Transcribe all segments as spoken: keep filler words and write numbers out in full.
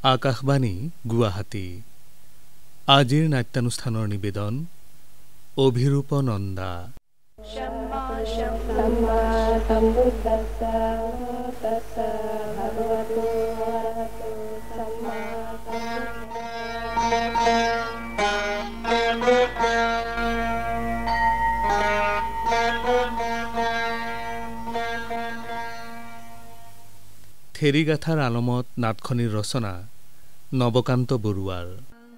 আকাশবাণী গুৱাহাটী আজিৰ নাট্যানুষ্ঠানৰ নিবেদন অভিৰূপ নন্দা। থেৰিগাথাৰ আলমত নাটখনিৰ ৰচনা নৱকান্ত বৰুৱাৰ।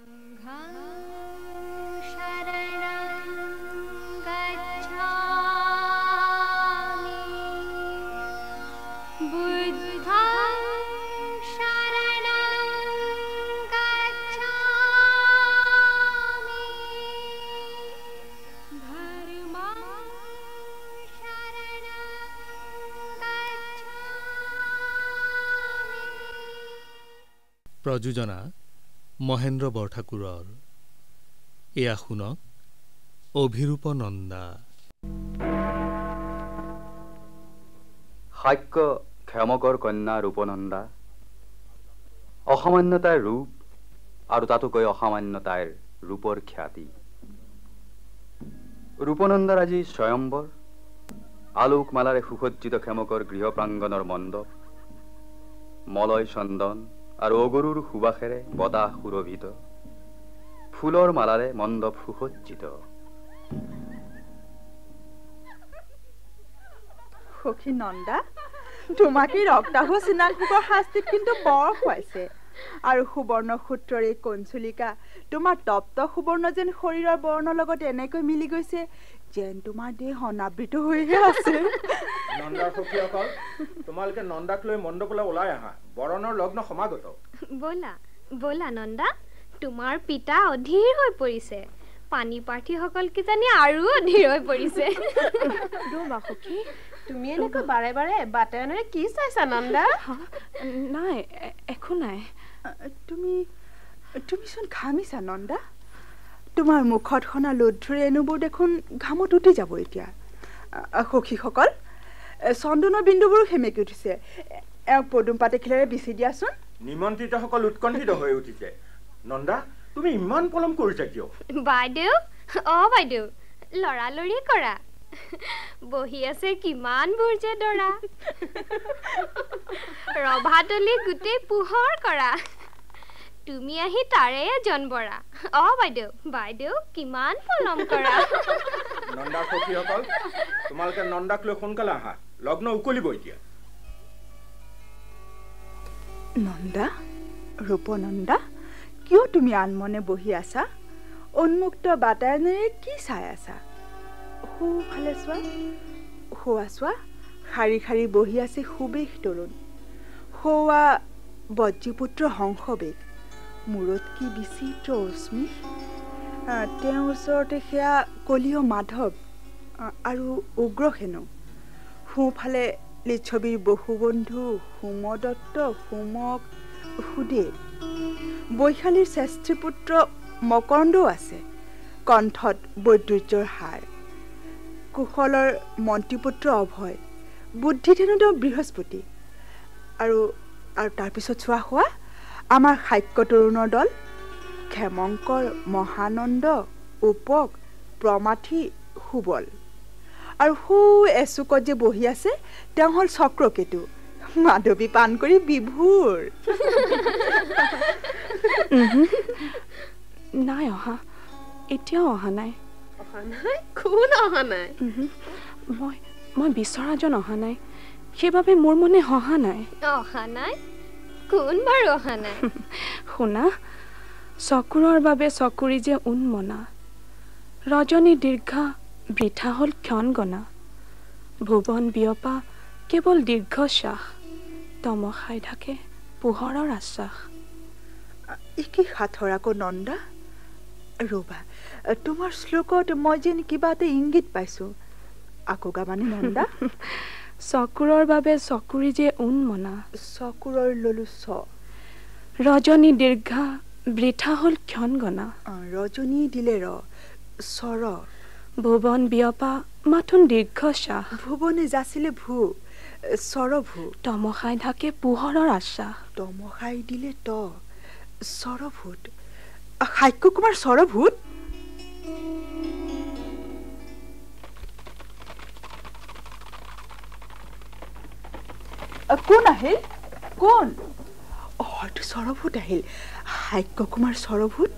প্ৰযোজনা মহেন্দ্ৰ বৰঠাকুৰৰ। এয়া শুনক অভিৰূপ নন্দা। শাক্য ক্ষমকৰ কন্যা ৰূপনন্দা, অসামান্যতাৰ ৰূপ আৰু তাতোকৈ অসামান্যতাৰ ৰূপৰ খ্যাতি। ৰূপনন্দাৰ আজি স্বয়ম্বৰ, আলোকমালাৰে সুসজ্জিত ক্ষমকৰ গৃহ প্ৰাংগণৰ মণ্ডপ, মলয় চন্দন আৰু অগৰুৰ সুবাসেৰে বতাহ সুৰভিত, ফুলৰ মালাৰে মণ্ডপ সুসজ্জিত। সখী নন্দা, তোমাকে ৰক্তাভ চিনাংশুকৰ শাস্তিত কিন্তু বৰ খুৱাইছে। আৰু সুবৰ্ণ সূত্ৰৰ এই কঞ্চুলিকা তোমাৰ তপ্ত সুবৰ্ণ যেন শৰীৰৰ বৰ্ণৰ লগত এনেকৈ মিলি গৈছে যেন তোমাৰ দেহ অনাবৃত হৈহে আছে। নন্দাৰ সখীসকল, তোমালোকে নন্দাক লৈ মণ্ডপলৈ ওলাই আহা, বৰণৰ লগ্ন সমাগত। বলা বলা নন্দা, তোমাৰ পিতা অধীৰ হৈ পৰিছে, পানী প্ৰাৰ্থীসকল কিজানি আৰু অধীৰ হৈ পৰিছে। ৰবা সখী, তুমি এনেকৈ বাৰে বাৰে বাটায়নেৰে কি চাইছা নন্দা? নাই, একো নাই। তুমি তুমিচোন ঘামিছা নন্দা, তোমাৰ মুখত সনা লোধুৰ এনুবোৰ দেখোন ঘামত উঠি যাব এতিয়া। সখীসকল, চন্দনৰ বিন্দুবোৰো সেমেকি উঠিছে, এওঁক পদুম পাতে খিলেৰে বিচি দিয়াচোন। নিমন্ত্ৰিতসকল উৎকণ্ঠিত হৈ উঠিছে। নন্দা, তুমি ইমান পলম কৰিছা কিয়? বাইদেউ, অ বাইদেউ, লৰালৰি কৰা, বহি আছে কিমানবোৰ যে দৰা, ৰভাতলি গোটেই পোহৰ কৰা, তুমি আহি তাৰে জনবৰা। অ বাইদেউ, বাইদেউ কিমান পলম কৰা। নন্দাৰ সখীসকল, তোমালোকে নন্দাক লৈ সোনকালে আহা, লগ্ন উকলিব এতিয়া। নন্দা, ৰূপনন্দা, কিয় তুমি আনমনে বহি আছা? উন্মুক্ত বাটায়নেৰে কি চাই আছা? সোঁফালে চোৱা, সোৱা চোৱা, শাৰী শাৰী বহি আছে সুবেশ তৰুণ। সৌৱা বজ্ৰীপুত্ৰ হংসবেগ, মূৰত কি বিচিত্ৰ অস্মিস। তেওঁৰ ওচৰতে সেয়া কলীয় মাধৱ আৰু উগ্ৰসেনো। সোঁফালে লিচ্ছবিৰ বহুবন্ধু সোমদত্ত, সোমক, সুদেৱ। বৈশালীৰ শ্ৰেষ্ঠীপুত্ৰ মকৰন্দও আছে, কণ্ঠত বৈদুৰ্যৰ হাৰ। কুশলৰ মন্ত্ৰীপুত্ৰ অভয়, বুদ্ধিধেনুত বৃহস্পতি। আৰু আৰু তাৰপিছত চোৱা হোৱা আমাৰ শাক্য তৰুণৰ দল, ক্ষেমংকৰ, মহানন্দ, উপক, প্ৰমাথি, সুবল। আৰু সু এচুকত যে বহি আছে তেওঁ হ'ল চক্ৰকেতু, মাধৱী পাণ কৰি বিভোৰ। নাই অহা, এতিয়াও অহা নাই। অহা নাই? কোন অহা নাই? মই মই বিচৰাজন অহা নাই, সেইবাবে মোৰ মনে অহা নাই। অহা নাই? কোন বাৰু অহা নাই? শুনা, চকুৰৰ বাবে চকুৰি যে উন্মনা, ৰজনী দীৰ্ঘা বৃথা হ'ল ক্ষণ গণা, ভুৱন বিয়পা কেৱল দীৰ্ঘশ্বাস, তমসাই ঢাকে পোহৰৰ আশ্বাস। কি সাঁথৰ আকৌ নন্দা? ৰবা, তোমাৰ শ্লোকত মই যেন কিবা এটা ইংগিত পাইছো, আকৌ গাবানে নন্দা? চকুৰৰ বাবে চকুৰি যে উন্মনা, চকুৰৰ ললো চ, ৰজনী দীৰ্ঘা বৃথা হ'ল ক্ষণ গণা, ৰজনী দিলে ৰ, চৰ, ভুৱন বিয়পা মাথোন দীৰ্ঘশ্বাস, ভুৱনে যাচিলে ভূ, চৰ ভূ, তমসাই ঢাকে পোহৰৰ আশ্বাস, তমসাই দিলে ত, সৰভূত সাক্ষ্য কুমাৰ সৰভূত কোন আহিল কোন হয়তো সৰভূত আহিল সাক্ষ্য কুমাৰ সৰভূত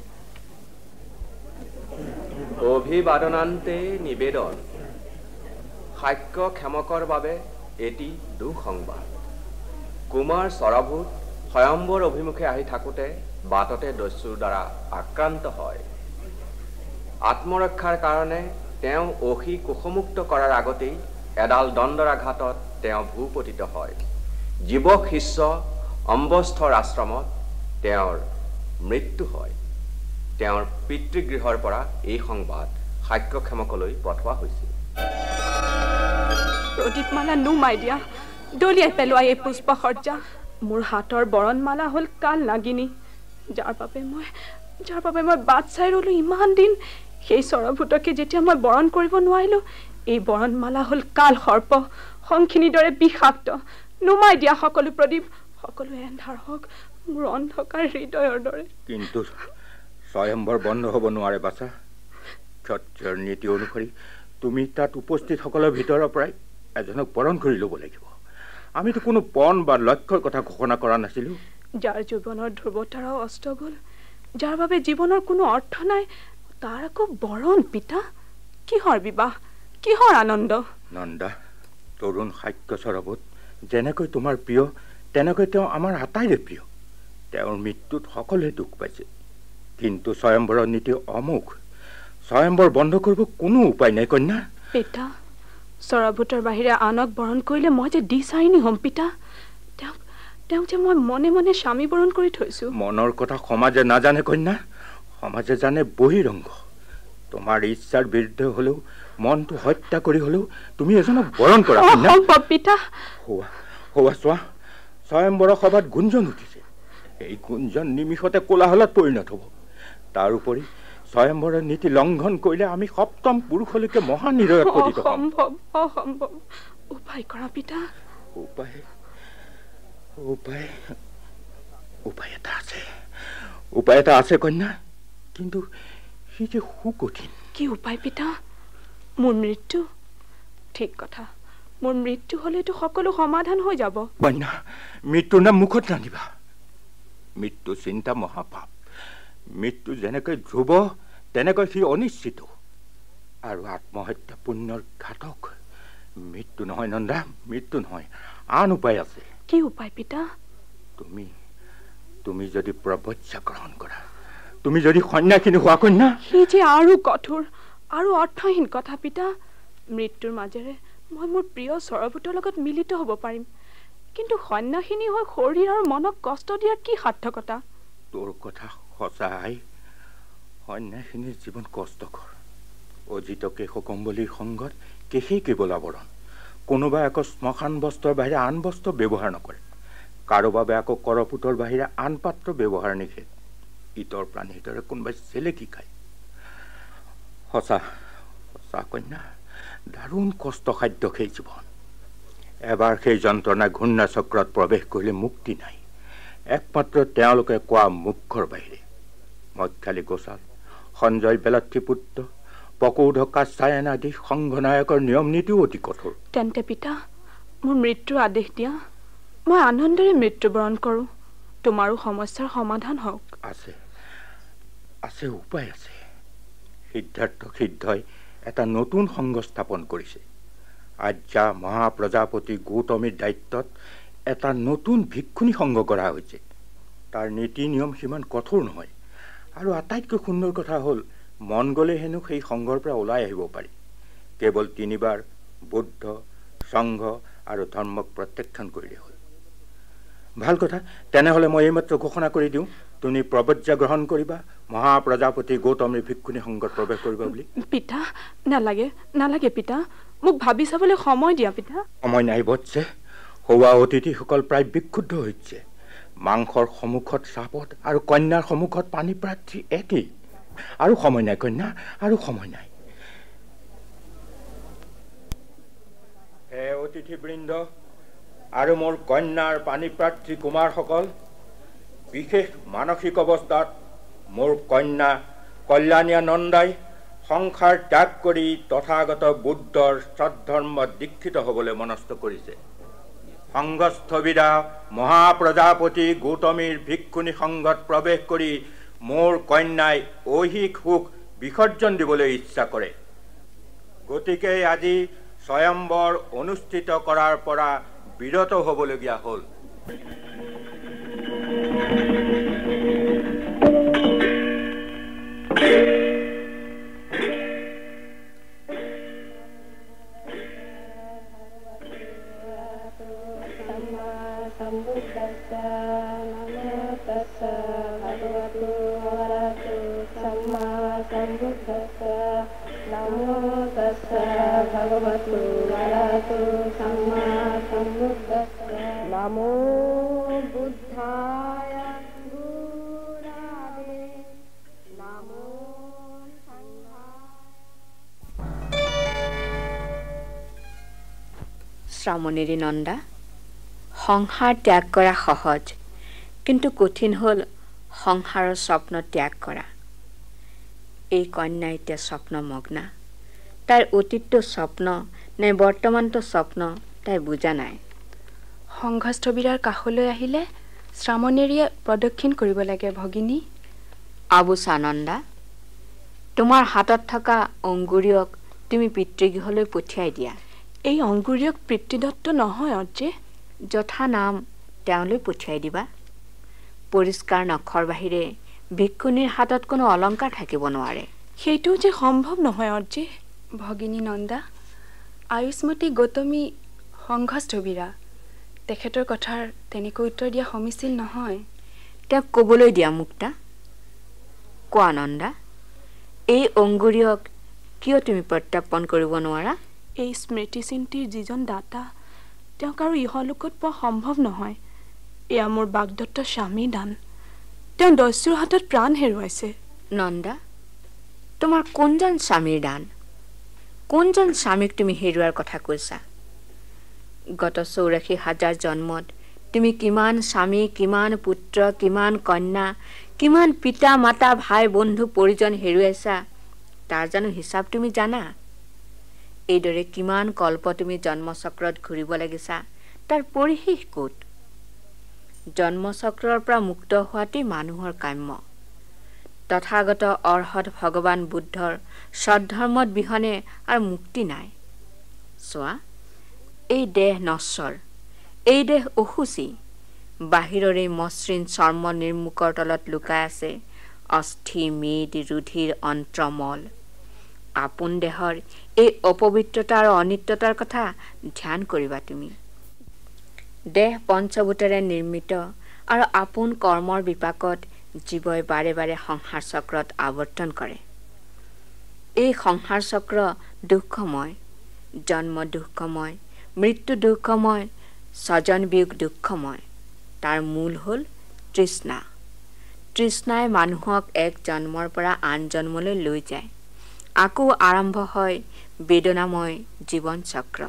অভিবাদনান্তে নিবেদন সাক্ষ্য ক্ষমকৰ বাবে এটি দুঃসংবাদ কুমাৰ সৰভূত স্বয়ম্বৰ অভিমুখে আহি থাকোঁতে বাটতে দস্যুৰ দ্বাৰা আক্ৰান্ত হয় আত্মৰক্ষাৰ কাৰণে তেওঁ অহী কুশমুক্ত কৰাৰ আগতেই এডাল দণ্ডৰাঘাতত তেওঁ ভূপতিত হয় জীৱক শিষ্য অম্বস্থৰ আশ্ৰমত তেওঁৰ মৃত্যু হয় তেওঁৰ পিতৃগৃহৰ পৰা এই সংবাদ সাক্ষ্যক্ষমকলৈ পঠোৱা হৈছিল প্ৰদীপমালা নুমাই দিয়া দলিয়াই পেলোৱা এই পুষ্পসজ্জা মোৰ হাতৰ বৰণমালা হ'ল কাল নাগিনী যাৰ বাবে মই যাৰ বাবে মই বাট চাই ৰ'লো ইমান দিন সেই সৰভূতকে যেতিয়া মই বৰণ কৰিব নোৱাৰিলোঁ এই বৰণমালা হ'ল কাল সৰ্প শংখিনীৰ দৰে বিষাক্ত নুমাই দিয়া সকলো প্ৰদীপ সকলো এন্ধাৰ হওক মোৰ অন্ধকাৰ হৃদয়ৰ দৰে কিন্তু স্বয়ম্বৰ বন্ধ হ'ব নোৱাৰে বাছা ক্ষত্ৰিয়ৰ নীতি অনুসৰি তুমি তাত উপস্থিত সকলৰ ভিতৰৰ পৰাই এজনক বৰণ কৰি ল'ব লাগিব আমিতো কোনো পণ বা লক্ষ্যৰ কথা ঘোষণা কৰা নাছিলোঁ যাৰ জীৱনৰ ধ্ৰুৱতাৰাও অস্ত গ'ল যাৰ বাবে জীৱনৰ কোনো অৰ্থ নাই তাৰ আকৌ বৰণ পিতা কিহৰ বিবাহ কিহৰ আনন্দ নন্দা তৰুণ সাক্ষ্য সৰভূত যেনেকৈ তোমাৰ প্ৰিয় তেনেকৈ তেওঁ আমাৰ আটাইৰে প্ৰিয় তেওঁৰ মৃত্যুত সকলোৱে দুখ পাইছে কিন্তু স্বয়ম্বৰৰ নীতি অমোঘ স্বয়ম্বৰ বন্ধ কৰিব কোনো উপায় নাই কন্যা পিতা সৰভূতৰ বাহিৰে আনক বৰণ কৰিলে মই যে দিচাৰিনী হ'ম পিতা তেওঁক তেওঁক যে মই মনে মনে স্বামী বৰণ কৰি থৈছোঁ মনৰ কথা সমাজে নাজানে কন্যা সমাজে জানে বহিৰংগ তোমাৰ ইচ্ছাৰ বিৰুদ্ধে হ'লেও মনটো হত্যা কৰি হ'লেও তুমি এজনক বৰণ কৰা অসম্ভৱ পিতা হোৱা হোৱা চোৱা স্বয়ম্বৰৰ সভাত গুঞ্জন উঠিছে এই গুঞ্জন নিমিষতে কোলাহলত পৰিণত হ'ব তাৰ উপৰি স্বয়ম্বৰৰ নীতি লংঘন কৰিলে আমি সপ্তম পুৰুষলৈকে মহানিৰয়ত পতিত হ'ম অসম্ভৱ অসম্ভৱ উপায় কৰা পিতা উপায় উপায় উপায় এটা আছে উপায় এটা আছে কন্যা কিন্তু সি যে সুকঠিন কি উপায় পিতা মোৰ মৃত্যু ঠিক কথা মোৰ মৃত্যু হ'লেতো সকলো সমাধান হৈ যাব কন্যা মৃত্যুৰ নাম মুখত নানিবা মৃত্যু চিন্তা মহাপাপ মৃত্যু যেনেকৈ ধ্ৰুৱ তেনেকৈ সি অনিশ্চিত আৰু আত্মহত্যা পুণ্যৰ ঘাতক মৃত্যু নহয় নন্দা মৃত্যু নহয় আন উপায় আছে কি উপায় পিতা তুমি তুমি যদি প্ৰবজ্জা গ্ৰহণ কৰা তুমি যদি সন্ন্যাসিনী হোৱা কন্যা সি যে আৰু কঠোৰ আৰু অৰ্থহীন কথা পিতা মৃত্যুৰ মাজেৰে মই মোৰ প্ৰিয় সৰভূতৰ লগত মিলিত হ'ব পাৰিম কিন্তু সন্ন্যাসিনী হৈ শৰীৰ আৰু মনক কষ্ট দিয়াৰ কি সাৰ্থকতা তোৰ কথা সঁচাই সন্ন্যাসিনীৰ জীৱন কষ্টকৰ অজিত কেশকম্বলীৰ সংগত কেশেই কেৱল আৱৰণ কোনোবা আকৌ শ্মশান বস্ত্ৰৰ বাহিৰে আন বস্ত্ৰ ব্যৱহাৰ নকৰে কাৰো বাবে আকৌ কৰপুতৰ বাহিৰে আন পাত্ৰ ব্যৱহাৰ নিষেধ ইতৰ প্ৰাণীৰ দৰে কোনোবাই চেলেকি খায় সঁচা সঁচা কন্যা দাৰুণ কষ্টসাধ্য সেই জীৱন এবাৰ সেই যন্ত্ৰণা ঘূৰ্ণা চক্ৰত প্ৰৱেশ কৰিলে মুক্তি নাই একমাত্ৰ তেওঁলোকে কোৱা মুখৰ বাহিৰে মক্ষালী গোচাল সঞ্জয় বেলাত্ৰী পুত্ৰ পকৌধ কাছায়ন আদি সংঘনায়কৰ নিয়ম নীতিও অতি কঠোৰ তেন্তে পিতা মোৰ মৃত্যুৰ আদেশ দিয়া মই আনন্দেৰে মৃত্যুবৰণ কৰোঁ তোমাৰো সমস্যাৰ সমাধান হওক আছে আছে উপায় আছে সিদ্ধাৰ্থ সিদ্ধই এটা নতুন সংঘ স্থাপন কৰিছে আজ্ঞা মহাপ্ৰজাপতি গৌতমীৰ দায়িত্বত এটা নতুন ভিক্ষুণী সংঘ কৰা হৈছে তাৰ নীতি নিয়ম সিমান কঠোৰ নহয় আৰু আটাইতকৈ সুন্দৰ কথা হ'ল মন গ'লে হেনো সেই সংঘৰ পৰা ওলাই আহিব পাৰি কেৱল তিনিবাৰ বুদ্ধ সংঘ আৰু ধৰ্মক প্ৰত্যাখ্যান কৰিলে হ'ল ভাল কথা তেনেহ'লে মই এইমাত্ৰ ঘোষণা কৰি দিওঁ তুমি প্ৰবজ্জা গ্ৰহণ কৰিবা মহাপ্ৰজাপতি গৌতমীৰ ভিক্ষুণী সংঘত প্ৰৱেশ কৰিবা বুলি পিতা নালাগে নালাগে পিতা মোক ভাবি চাবলৈ সময় দিয়া পিতা সময় নাই বৎসে হোৱা অতিথিসকল প্ৰায় বিক্ষুব্ধ হৈছে মাংসৰ সন্মুখত চাপত আৰু কন্যাৰ সন্মুখত পানী প্ৰাৰ্থী একেই আৰু সময় নাই কন্যা আৰু সময় নাই হে অতিথিবৃন্দ আৰু মোৰ কন্যাৰ পানী প্ৰাৰ্থী কুমাৰসকল বিশেষ মানসিক অৱস্থাত মোৰ কন্যা কল্যাণীয়া নন্দাই সংসাৰ ত্যাগ কৰি তথাগত বুদ্ধৰ সদ্ধৰ্মত দীক্ষিত হ'বলৈ মনস্থ কৰিছে। সংঘস্থবিৰা মহাপ্ৰজাপতি গৌতমীৰ ভিক্ষুণী সংঘত প্ৰৱেশ কৰি মোৰ কন্যাই ঐহিক সুখ বিসৰ্জন দিবলৈ ইচ্ছা কৰে। গতিকে আজি স্বয়ম্বৰ অনুষ্ঠিত কৰাৰ পৰা বিৰত হ'বলগীয়া হ'ল। নমো বুদ্ধায় গুণাবে নমো শ্ৰামণেৰী নন্দা, সংসাৰ ত্যাগ কৰা সহজ, কিন্তু কঠিন হ'ল সংসাৰৰ স্বপ্ন ত্যাগ কৰা। এই কন্যা এতিয়া স্বপ্নমগ্না। তাইৰ অতীতটো স্বপ্ন নে বৰ্তমানটো স্বপ্ন তাই বুজা নাই। সংঘস্থবিৰাৰ কাষলৈ আহিলে শ্ৰামণেৰীয়ে প্ৰদক্ষিণ কৰিব লাগে ভগিনী। আবুচা নন্দা, তোমাৰ হাতত থকা অংগুৰীয়ক তুমি পিতৃগৃহলৈ পঠিয়াই দিয়া। এই অংগুৰীয়ক পিতৃদত্ত নহয় অৰ্জে। যথা নাম তেওঁলৈ পঠিয়াই দিবা। পৰিষ্কাৰ নখৰ বাহিৰে ভিক্ষুণীৰ হাতত কোনো অলংকাৰ থাকিব নোৱাৰে। সেইটোও যে সম্ভৱ নহয় অৰ্জে। ভগিনী নন্দা, আয়ুষ্মতী গৌতমী সংঘস্থবিৰা, তেখেতৰ কথাৰ তেনেকৈ উত্তৰ দিয়া সমীচীন নহয়। তেওঁক ক'বলৈ দিয়া মুক্তা। কোৱা নন্দা, এই অংগুৰীয়ক কিয় তুমি প্ৰত্যাপন কৰিব নোৱাৰা? এই স্মৃতিচিন্তিৰ যিজন দাতা, তেওঁক আৰু ইহলোকত পোৱা সম্ভৱ নহয়। এয়া মোৰ বাগদত্ত স্বামী দান। তেওঁ দস্যুৰ হাতত প্ৰাণ হেৰুৱাইছে। নন্দা, তোমাৰ কোনজন স্বামীৰ দান? কোনজন স্বামীক তুমি হেৰুৱাৰ কথা কৈছা? গত চৌৰাশী হাজাৰ জন্মত তুমি কিমান স্বামী, কিমান পুত্ৰ, কিমান কন্যা, কিমান পিতা মাতা, ভাই বন্ধু পৰিজন হেৰুৱাইছা, তাৰ জানো হিচাপ তুমি জানা? এইদৰে কিমান কল্প তুমি জন্মচক্ৰত ঘূৰিব লাগিছা, তাৰ পৰিশেষ ক'ত? জন্মচক্ৰৰ পৰা মুক্ত হোৱাতেই মানুহৰ কাম্য। তথাগত অৰ্হত ভগৱান বুদ্ধৰ সদ্ধৰ্মত বিহনে আৰু মুক্তি নাই। চোৱা, এই দেহ নশ্বৰ, এই দেহ অসুচি। বাহিৰৰে মসৃণ চৰ্ম নিৰ্মুকৰ তলত লুকাই আছে অস্থি, মেদ, ৰুধিৰ, অন্ত্ৰমল। আপোন দেহৰ এই অপবিত্ৰতা আৰু অনিত্যতাৰ কথা ধ্যান কৰিবা তুমি। দেহ পঞ্চভূতেৰে নিৰ্মিত আৰু আপোন কৰ্মৰ বিপাকত জীৱই বাৰে বাৰে সংসাৰ চক্ৰত আৱৰ্তন কৰে। এই সংসাৰ চক্ৰ দুখময়। জন্ম দুখময়, মৃত্যু দুখময়, স্বজন বিয়োগ দুখময়। তাৰ মূল হ'ল তৃষ্ণা। তৃষ্ণাই মানুহক এক জন্মৰ পৰা আন জন্মলৈ লৈ যায়। আকৌ আৰম্ভ হয় বেদনাময় জীৱন চক্ৰ।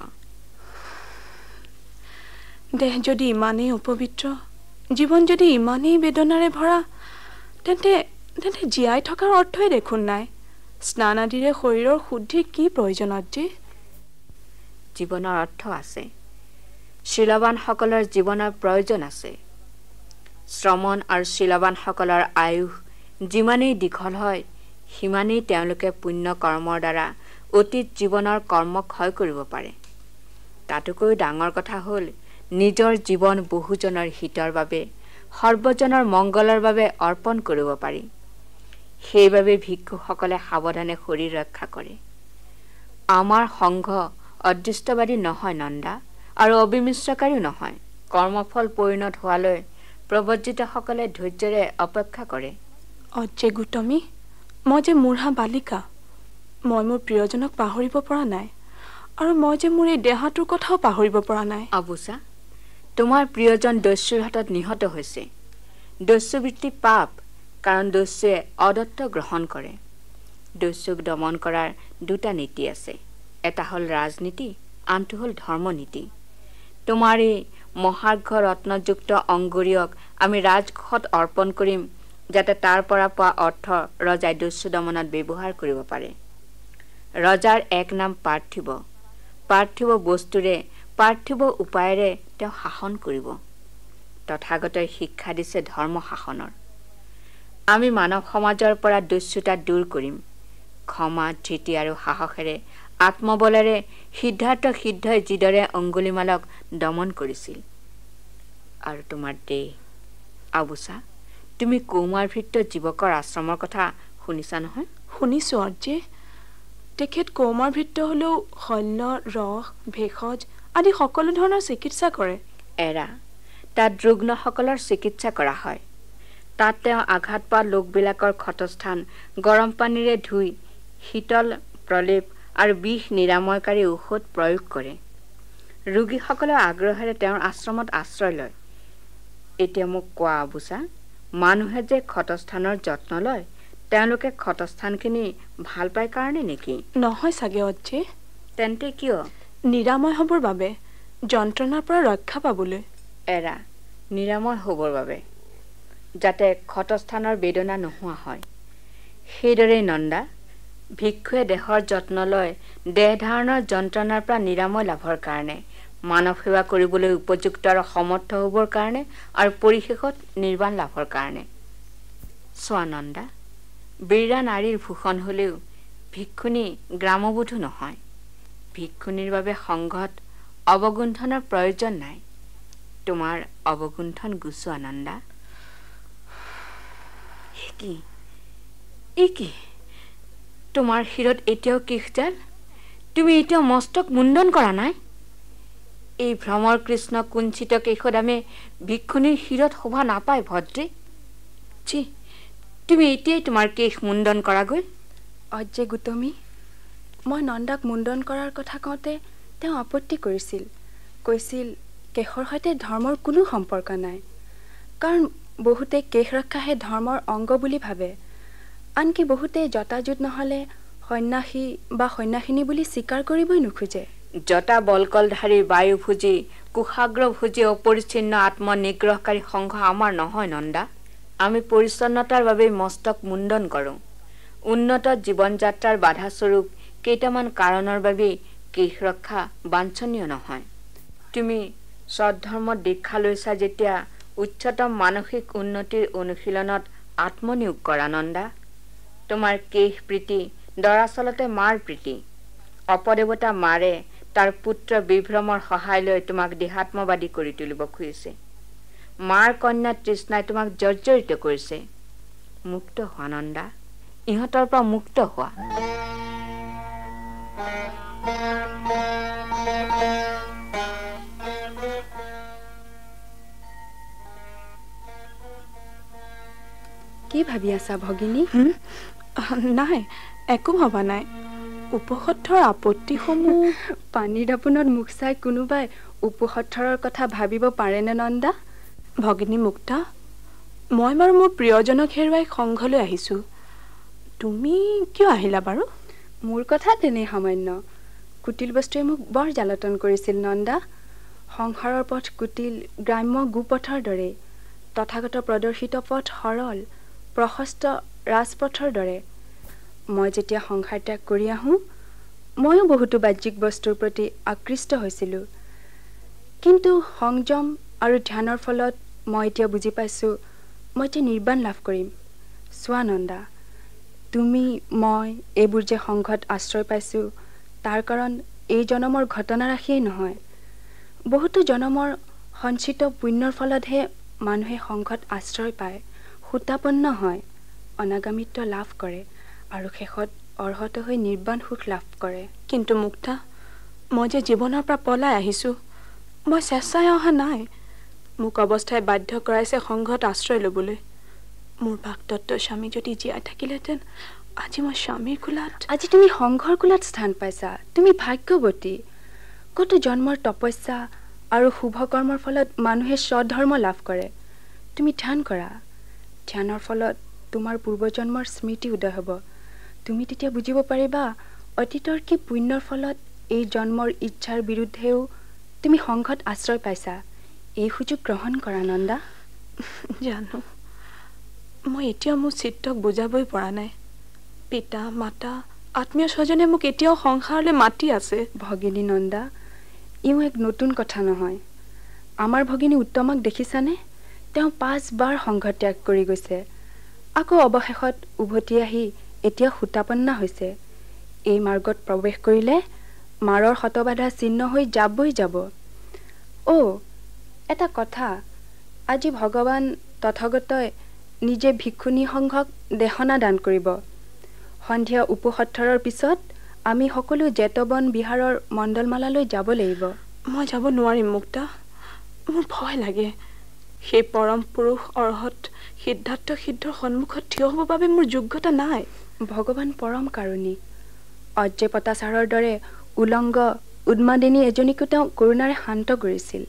দেহ যদি ইমানেই অপবিত্ৰ, জীৱন যদি ইমানেই বেদনাৰে ভৰা, তেন্তে তেন্তে জীয়াই থকাৰ অৰ্থই দেখোন নাই। স্নান আদিৰে শৰীৰৰ শুদ্ধিৰ কি প্ৰয়োজন অৰ্জে? জীৱনৰ অৰ্থ আছে। শীলৱানসকলৰ জীৱনৰ প্ৰয়োজন আছে। শ্ৰমণ আৰু শীলৱানসকলৰ আয়ুস যিমানেই দীঘল হয়, সিমানেই তেওঁলোকে পুণ্য কৰ্মৰ দ্বাৰা অতীত জীৱনৰ কৰ্ম ক্ষয় কৰিব পাৰে। তাতোকৈ ডাঙৰ কথা হ'ল নিজৰ জীৱন বহুজনৰ হিতৰ বাবে, সৰ্বজনৰ মংগলৰ বাবে অৰ্পণ কৰিব পাৰি। সেইবাবে ভিক্ষুসকলে সাৱধানে শৰীৰ ৰক্ষা কৰে। আমাৰ সংঘ অদৃষ্টবাদী নহয় নন্দা, আৰু অবিমিশ্ৰকাৰীও নহয়। কৰ্মফল পৰিণত হোৱালৈ প্ৰব্ৰজিতসকলে ধৈৰ্যৰে অপেক্ষা কৰে। অৰ্জে গৌতমী, মই যে মূঢ়া বালিকা, মই মোৰ প্ৰিয়জনক পাহৰিব পৰা নাই, আৰু মই যে মোৰ এই দেহাটোৰ কথাও পাহৰিব পৰা নাই। আবুচা, তোমাৰ প্ৰিয়জন দস্যুৰ হাতত নিহত হৈছে। দস্যুবৃত্তি পাপ, কাৰণ দস্যুৱে অদত্ত গ্ৰহণ কৰে। দস্যুক দমন কৰাৰ দুটা নীতি আছে, এটা হ'ল ৰাজনীতি, আনটো হ'ল ধৰ্মনীতি। তোমাৰ এই মহাৰ্ঘ ৰত্নযুক্ত অংগুৰীয়ক আমি ৰাজঘট অৰ্পণ কৰিম, যাতে তাৰ পৰা পোৱা অৰ্থ ৰজাই দস্যু দমনত ব্যৱহাৰ কৰিব পাৰে। ৰজাৰ এক নাম পাৰ্থিৱ। পাৰ্থিৱ বস্তুৰে পাৰ্থিৱ উপায়েৰে তেওঁ শাসন কৰিব। তথাগতই শিক্ষা দিছে ধৰ্ম শাসনৰ। আমি মানৱ সমাজৰ পৰা দস্যুতা দূৰ কৰিম। ক্ষমা, ধৃতি আৰু সাহসেৰে আত্মবলেৰে সিদ্ধাৰ্থ সিদ্ধই যিদৰে অংগুলিমালক দমন কৰিছিল। আৰু তোমাৰ দেহ আবুচা, তুমি কৌমাৰভৃত্য যুৱকৰ আশ্ৰমৰ কথা শুনিছা নহয়? শুনিছোঁ অৰ্জে। তেখেত কৌমাৰভৃত্য হ'লেও শল্য, ৰস, ভেষজ আদি সকলো ধৰণৰ চিকিৎসা কৰে। এৰা, তাত ৰুগ্নসকলৰ চিকিৎসা কৰা হয়। তাত তেওঁ আঘাত পোৱা লোকবিলাকৰ ক্ষতস্থান গৰম পানীৰে ধুই শীতল প্ৰলেপ আৰু বিষ নিৰাময়কাৰী ঔষধ প্ৰয়োগ কৰে। ৰোগীসকলে আগ্ৰহেৰে তেওঁৰ আশ্ৰমত আশ্ৰয় লয়। এতিয়া মোক কোৱা আবুচা, মানুহে যে ক্ষতস্থানৰ যত্ন লয়, তেওঁলোকে ক্ষতস্থানখিনি ভাল পায় কাৰণে নেকি? নহয় চাগে অজ্জে। তেন্তে কিয়? নিৰাময় হ'বৰ বাবে, যন্ত্ৰণাৰ পৰা ৰক্ষা পাবলৈ। এৰা, নিৰাময় হ'বৰ বাবে, যাতে ক্ষতস্থানৰ বেদনা নোহোৱা হয়। সেইদৰেই নন্দা, ভিক্ষুৱে দেহৰ যত্ন লয় দেহ ধাৰণৰ যন্ত্ৰণাৰ পৰা নিৰাময় লাভৰ কাৰণে, মানৱ সেৱা কৰিবলৈ উপযুক্ত আৰু সমৰ্থ হ'বৰ কাৰণে আৰু পৰিশেষত নিৰ্বাণ লাভৰ কাৰণে। চোৱা নন্দা, বীৰা নাৰীৰ ভূষণ হ'লেও ভিক্ষুণী গ্ৰামবধূ নহয়। ভিক্ষুণীৰ বাবে সংঘত অৱগুণ্ঠনৰ প্ৰয়োজন নাই। তোমাৰ অৱগুণ্ঠন গুচোৱা নন্দা। কি ই কি? তোমাৰ শিৰত এতিয়াও কেশজাল? তুমি এতিয়াও মস্তক মুণ্ডন কৰা নাই? এই ভ্ৰমৰ কৃষ্ণ কুঞ্চিত কেশদামে ভিক্ষুণীৰ শিৰত শোভা নাপায় ভদ্ৰে। ছি, তুমি এতিয়াই তোমাৰ কেশ মুণ্ডন কৰাগৈ। অজ্জে গোতমী, মই নন্দাক মুণ্ডন কৰাৰ কথা কওঁতে তেওঁ আপত্তি কৰিছিল। কৈছিল কেশৰ সৈতে ধৰ্মৰ কোনো সম্পৰ্ক নাই, কাৰণ বহুতে কেশ ৰক্ষাহে ধৰ্মৰ অংগ বুলি ভাবে। আনকি বহুতে জতাজুত নহ'লে সন্যাসী বা সন্যাসিনী বুলি স্বীকাৰ কৰিবই নোখোজে। জটা বলকলধাৰী বায়ুভোজী কুশাগ্ৰভোজী অপৰিচ্ছিন্ন আত্মনিগ্ৰহকাৰী সংঘ আমাৰ নহয় নন্দা। আমি পৰিচ্ছন্নতাৰ বাবে মস্তক মুণ্ডন কৰোঁ। উন্নত জীৱন যাত্ৰাৰ বাধাস্বৰূপ কেইটামান কাৰণৰ বাবে কেশ ৰক্ষা বাঞ্ছনীয় নহয়। তুমি সদ্ধৰ্মত দীক্ষা লৈছা যেতিয়া উচ্চতম মানসিক উন্নতিৰ অনুশীলনত আত্মনিয়োগ কৰা নন্দা। তোমাৰ কেশ প্ৰীতি দৰাচলতে মাৰ প্ৰীতি। অপদেৱতা মাৰে তাৰ পুত্ৰ বিভ্ৰমৰ সহায় লৈ তোমাক দেহাত্মবাদী কৰি তুলিব খুজিছে। মাৰ কন্যা তৃষ্ণাই তোমাক জৰ্জৰিত কৰিছে। মুক্ত হোৱা নন্দা, ইহঁতৰ পৰা মুক্ত হোৱা। কি ভাবি আছা ভগিনী? নাই, একো ভবা নাই। উপসত্ৰৰ আপত্তিসমূহ পানীৰ দাপোনত মুখ চাই কোনোবাই উপসত্ৰৰ কথা ভাবিব পাৰেনে নন্দা? ভগিনী মুক্তা, মই বাৰু মোৰ প্ৰিয়জনক হেৰুৱাই সংঘলৈ আহিছোঁ। তুমি কিয় আহিলা বাৰু? মোৰ কথা তেনেই সামান্য। কুটিল বস্তুৱে মোক বৰ জ্বালতন কৰিছিল নন্দা। সংসাৰৰ পথ কুটিল গ্ৰাম্য গোপথৰ দৰে, তথাগত প্ৰদৰ্শিত পথ সৰল প্ৰশস্ত ৰাজপথৰ দৰে। মই যেতিয়া সংসাৰ ত্যাগ কৰি আহোঁ, ময়ো বহুতো বাহ্যিক বস্তুৰ প্ৰতি আকৃষ্ট হৈছিলোঁ। কিন্তু সংযম আৰু ধ্যানৰ ফলত মই এতিয়া বুজি পাইছোঁ মই এতিয়া নিৰ্বাণ লাভ কৰিম। চোৱা নন্দা, তুমি মই এইবোৰ যে সংঘত আশ্ৰয় পাইছোঁ, তাৰ কাৰণ এই জনমৰ ঘটনাৰাশিয়েই নহয়। বহুতো জনমৰ সঞ্চিত পুণ্যৰ ফলতহে মানুহে সংঘত আশ্ৰয় পায়, সূতাপন্ন হয়, অনাগামিত্ব লাভ কৰে আৰু শেষত অৰ্হত হৈ নিৰ্বাণ সুখ লাভ কৰে। কিন্তু মুক্তা, মই যে জীৱনৰ পৰা পলাই আহিছোঁ। মই চেষ্টাই অহা নাই। মোক অৱস্থাই বাধ্য কৰাইছে সংঘত আশ্ৰয় ল'বলৈ। মোৰ বাক্তত্ব স্বামী যদি জীয়াই থাকিলেহেঁতেন আজি মই স্বামীৰ কোলাত। আজি তুমি সংঘৰ কোলাত স্থান পাইছা, তুমি ভাগ্যৱতী। কত জন্মৰ তপস্যা আৰু শুভ কৰ্মৰ ফলত মানুহে স্বধৰ্ম লাভ কৰে। তুমি ধ্যান কৰা, ধ্যানৰ ফলত তোমাৰ পূৰ্বজন্মৰ স্মৃতি উদয় হ'ব। তুমি তেতিয়া বুজিব পাৰিবা অতীতৰ কি পুণ্যৰ ফলত এই জন্মৰ ইচ্ছাৰ বিৰুদ্ধেও তুমি সংঘত আশ্ৰয় পাইছা। এই সুযোগ গ্ৰহণ কৰা নন্দা। জানো মই এতিয়াও মোৰ চিত্তক বুজাবই পৰা নাই। পিতা মাতা আত্মীয় স্বজনে মোক এতিয়াও সংসাৰলৈ মাতি আছে। ভগিনী নন্দা, ইও এক নতুন কথা নহয়। আমাৰ ভগিনী উত্তমক দেখিছানে? তেওঁ পাঁচবাৰ সংঘ ত্যাগ কৰি গৈছে, আকৌ অৱশেষত উভতি আহি এতিয়া সূতাপন্না হৈছে। এই মাৰ্গত প্ৰৱেশ কৰিলে মাৰৰ শতবাধা চিহ্ন হৈ যাবই যাব। অ' এটা কথা, আজি ভগৱান তথাগতই নিজে ভিক্ষুণী সংঘক দেশনা দান কৰিব। সন্ধিয়া উপসত্তৰৰ পিছত আমি সকলো জেতবন বিহাৰৰ মণ্ডলমালালৈ যাব লাগিব। মই যাব নোৱাৰিম মুক্তা, মোৰ ভয় লাগে। সেই পৰম পুৰুষ অৰ্হত সিদ্ধাৰ্থ সিদ্ধৰ সন্মুখত থিয় হ'ব বাবে মোৰ যোগ্যতা নাই। ভগৱান পৰম কাৰুণিক। অজ্ঞে পতাচাৰৰ দৰে উলংগ উন্মাদিনী এজনীকো তেওঁ কৰুণাৰে শান্ত কৰিছিল।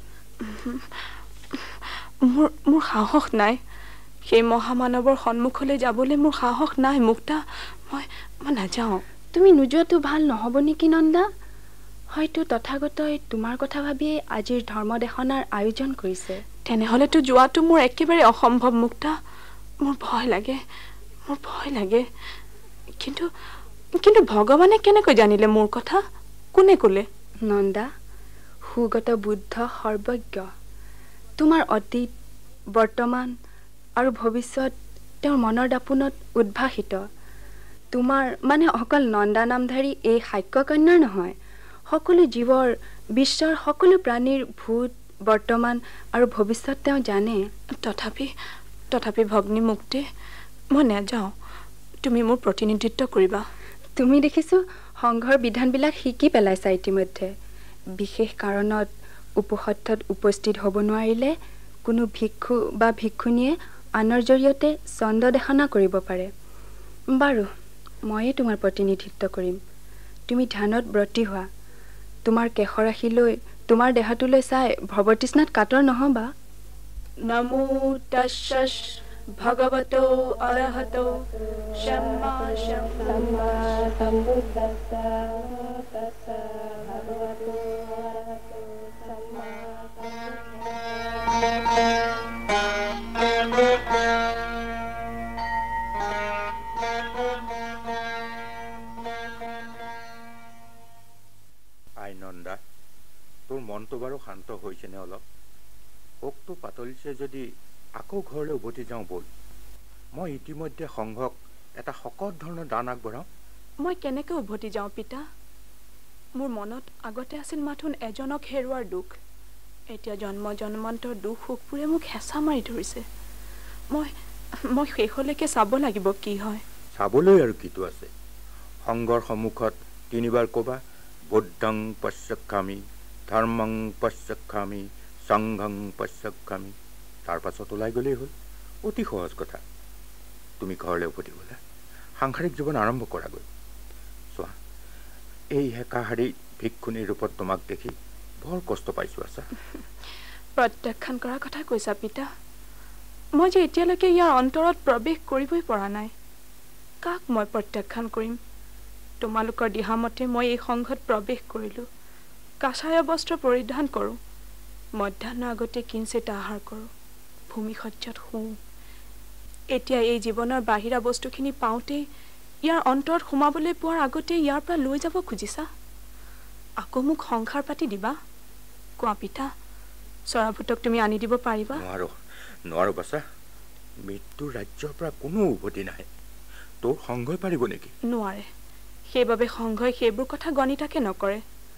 মোৰ মোৰ সাহস নাই। সেই মহামানৱৰ সন্মুখলৈ যাবলৈ মোৰ সাহস নাই মুক্তা। মই মই নাযাওঁ। তুমি নোযোৱাটো ভাল নহ'ব নেকি নন্দা? হয়তো তথাগতই তোমাৰ কথা ভাবিয়ে আজিৰ ধৰ্মদেশনাৰ আয়োজন কৰিছে। তেনেহ'লেতো যোৱাটো মোৰ একেবাৰে অসম্ভৱ মুক্তা। মোৰ ভয় লাগে, মোৰ ভয় লাগে। কিন্তু কিন্তু ভগৱানে কেনেকৈ জানিলে মোৰ কথা? কোনে ক'লে? নন্দা, সুগত বুদ্ধ সৰ্বজ্ঞ। তোমাৰ অতীত, বৰ্তমান আৰু ভৱিষ্যত তেওঁৰ মনৰ দাপোনত উদ্ভাসিত। তোমাৰ মানে অকল নন্দা নামধাৰী এই শাক্যকন্যাৰ নহয়, সকলো জীৱৰ, বিশ্বৰ সকলো প্ৰাণীৰ ভূত, বৰ্তমান আৰু ভৱিষ্যত তেওঁ জানে। তথাপি তথাপি ভগ্নী মুক্তি, মই নাযাওঁ। তুমি মোৰ প্ৰতিনিধিত্ব কৰিবা। তুমি দেখিছোঁ সংঘৰ বিধানবিলাক শিকি পেলাইছা ইতিমধ্যে। বিশেষ কাৰণত উপসত্ৰত উপস্থিত হ'ব নোৱাৰিলে কোনো ভিক্ষু বা ভিক্ষুণীয়ে আনৰ জৰিয়তে চন্দ্ৰদেশনা কৰিব পাৰে। বাৰু, ময়ে তোমাৰ প্ৰতিনিধিত্ব কৰিম। তুমি ধ্যানত ব্ৰতী হোৱা। তোমাৰ কেশৰাশীলৈ, তোমাৰ দেহাটোলৈ চাই ভৱতৃষ্ণাত কাতৰ নহ'বা। নমো তস্য ভগৱতো অৰহতো সম্মা সম্বুদ্ধস্য তস্য ভগৱতো অৰহতো সম্মা আই নন্দা, তোৰ মনটো বাৰু শান্ত হৈছেনে অলপ? শোকটো পাতলিছে যদি আকৌ ঘৰলৈ উভতি যাওঁ বল। মই ইতিমধ্যে সংঘক এটা শকত ধৰণৰ দান আগবঢ়াওঁ। মই কেনেকৈ উভতি যাওঁ পিতা? মোৰ মনত আগতে আছিল মাথোন এজনক হেৰুৱাৰ দুখ। এতিয়া জন্ম জন্মান্তৰ দুখ সুখবোৰে মোক হেঁচা মাৰি ধৰিছে। মই মই শেষলৈকে চাব লাগিব কি হয়। চাবলৈ আৰু কিটো আছে? সংঘৰ সন্মুখত তিনিবাৰ ক'বা, বুদ্ধং পশ্যক্ষামি, ধৰ্মং পশ্যক্ষামি, সংঘং পশ্যক্ষামি। তাৰ পাছত ওলাই গ'লেই হ'ল। অতি সহজ কথা। তুমি ঘৰলৈ উভতি গ'লা, সাংসাৰিক জীৱন আৰম্ভ কৰাগৈ। চোৱা, এই হেকাহাৰী ভিক্ষুণীৰ ৰূপত তোমাক দেখি বৰ কষ্ট পাইছোঁ আছা। প্ৰত্যাখ্যান কৰাৰ কথা কৈছা পিতা? মই যে এতিয়ালৈকে ইয়াৰ অন্তৰত প্ৰৱেশ কৰিবই পৰা নাই। কাক মই প্ৰত্যাখ্যান কৰিম? তোমালোকৰ দিহামতে মই এই সংঘত প্ৰৱেশ কৰিলোঁ। কাছায় বস্ত্ৰ পৰিধান কৰোঁ। মধ্যাহ্ন আগতে কিঞ্চিত আহাৰ কৰোঁ। ভূমিসজ্জাত শুওঁ। এতিয়া এই জীৱনৰ বাহিৰা বস্তুখিনি পাওঁতেই, ইয়াৰ অন্তৰত সোমাবলৈ পোৱাৰ আগতেই ইয়াৰ পৰা লৈ যাব খুজিছা? আকৌ মোক সংসাৰ পাতি দিবা? কোৱা পিতা, চৰাভূতক তুমি আনি দিব পাৰিবা? নোৱাৰো নোৱাৰো বাছা। মৃত্যুৰ ৰাজ্যৰ পৰা কোনো উভতি নাহে। তোৰ সংঘই পাৰিব নেকি? নোৱাৰে। সেইবাবে সংঘই সেইবোৰ কথা গণিতাকে নকৰে।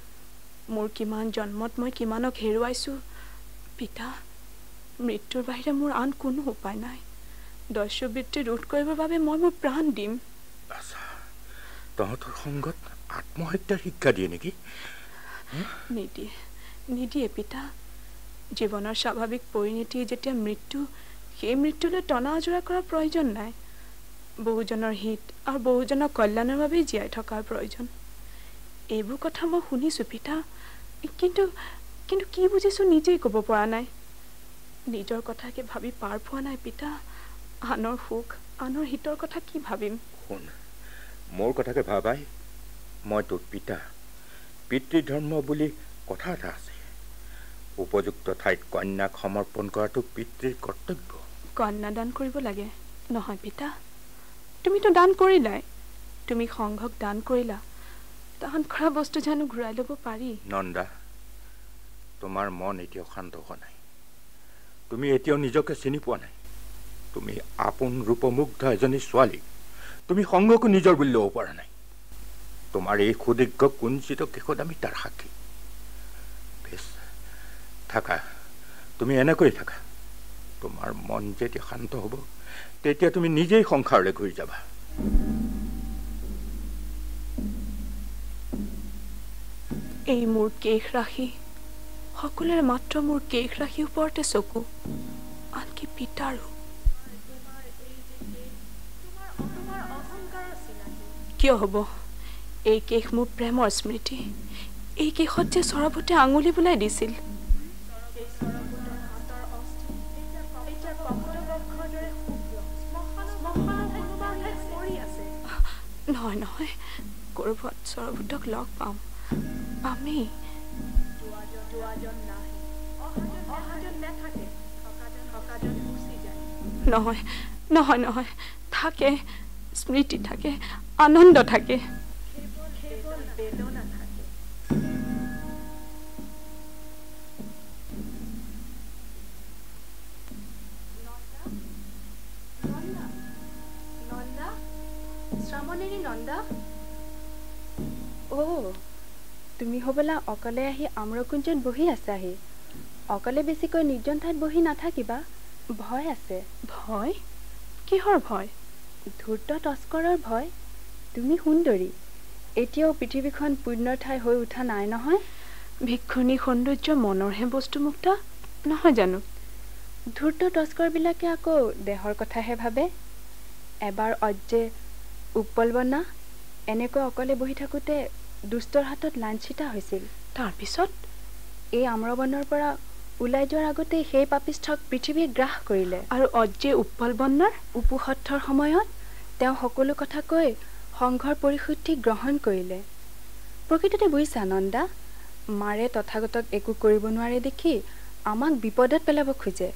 মোৰ কিমান জন্মত মই কিমানক হেৰুৱাইছোঁ পিতা। মৃত্যুৰ বাহিৰে মোৰ আন কোনো উপায় নাই। দস্যুবৃত্তি ৰোধ কৰিবৰ বাবে মই মোৰ প্ৰাণ দিম। বাছা, তহঁতৰ সংঘত আত্মহত্যাৰ শিক্ষা দিয়ে নেকি? নিদিয়ে নিদিয়ে পিতা। জীৱনৰ স্বাভাৱিক পৰিণতি যেতিয়া মৃত্যু, সেই মৃত্যুলৈ টনা আজোৰা কৰাৰ প্ৰয়োজন নাই। বহুজনৰ হিত আৰু বহুজনৰ কল্যাণৰ বাবেই জীয়াই থকাৰ প্ৰয়োজন। এইবোৰ কথা মই শুনিছোঁ পিতা, কিন্তু কিন্তু কি বুজিছোঁ নিজেই ক'ব পৰা নাই। নিজৰ কথাকে ভাবি পাৰ পোৱা নাই পিতা। আনৰ সুখ, আনৰ হিতৰ কথা কি ভাবিম? শুন, মোৰ কথাকে ভাবাই। মই তোৰ পিতা। পিতৃধৰ্ম বুলি কথা এটা আছে। উপযুক্ত ঠাইত কন্যাক সমৰ্পণ কৰাটো পিতৃৰ কৰ্তব্য। কন্যা দান কৰিব লাগে নহয় পিতা? তুমিতো দান কৰিলাই। তুমি সংঘক দান কৰিলা, দান কৰা বস্তু জানো ঘূৰাই ল'ব পাৰি? নন্দা, তোমাৰ মন এতিয়াও শান্ত হোৱা নাই। তুমি এতিয়াও নিজকে চিনি পোৱা নাই। তুমি আপোন ৰূপমুগ্ধ এজনী ছোৱালী। তুমি সংঘকো নিজৰ বুলি ল'ব পৰা নাই। তোমাৰ এই সুদীৰ্ঘ কুঞ্চিত কেশত আমি তাৰ সাক্ষী। বেছ থাকা, তুমি এনেকৈ থাকা। তোমাৰ মন যেতিয়া শান্ত হ'ব তেতিয়া তুমি নিজেই সংসাৰলৈ ঘূৰি যাবা। এই মোৰ কেশ ৰাশি, সকলোৰে মাত্ৰ মোৰ কেশ ৰাশিৰ ওপৰতে চকু, আনকি পিতাৰো। কিয় হ'ব? এই কেশ মোৰ প্ৰেমৰ স্মৃতি। এই কেশত যে সৰবতে আঙুলি বুলাই দিছিল। নহয় নহয়, ক'ৰবাত সৰবতক লগ পাম। পামেই। নহয় নহয় নহয়, থাকে, স্মৃতি থাকে, আনন্দ থাকে। শ্ৰামণেৰী নন্দা, অ' তুমি হ'বলা অকলে আহি আম্ৰকুঞ্জত বহি আছাহি। অকলে বেছিকৈ নিৰ্জন ঠাইত বহি নাথাকিবা, ভয় আছে। ভয়? কিহৰ ভয়? ধূৰ্ত তস্কৰৰ ভয়। তুমি সুন্দৰী, এতিয়াও পৃথিৱীখন পুণ্যৰ ঠাই হৈ উঠা নাই নহয়। ভিক্ষুণী সৌন্দৰ্য মনৰহে বস্তু মুক্তা, নহয় জানো? ধূৰ্ত তস্কৰবিলাকে আকৌ দেহৰ কথাহে ভাবে। এবাৰ অজ্জে উপলবনা এনেকৈ অকলে বহি থাকোঁতে দুষ্টৰ হাতত লাঞ্ছিতা হৈছিল। তাৰপিছত এই আম্ৰবনৰ পৰা ওলাই যোৱাৰ আগতে সেই পাপিষ্ঠক পৃথিৱীয়ে গ্ৰাস কৰিলে। আৰু অজ্জে উপলবনাৰ উপসত্ৰৰ সময়ত তেওঁ সকলো কথা কৈ সংঘৰ পৰিশুদ্ধি গ্ৰহণ কৰিলে। প্ৰকৃততে বুজিছা নন্দা, মাৰে তথাগতক একো কৰিব নোৱাৰে দেখি আমাক বিপদত পেলাব খোজে।